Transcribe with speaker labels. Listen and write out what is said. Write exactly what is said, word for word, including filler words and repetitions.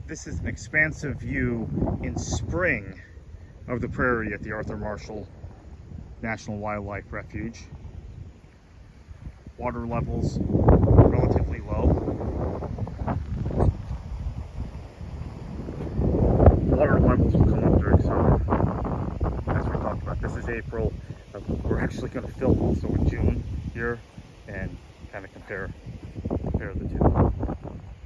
Speaker 1: This is an expansive view in spring of the prairie at the Arthur Marshall National Wildlife Refuge. Water levels relatively low. Water levels will come up during summer, as we talked about. This is April. Uh, we're actually going to film also in June here and kind of compare compare the two.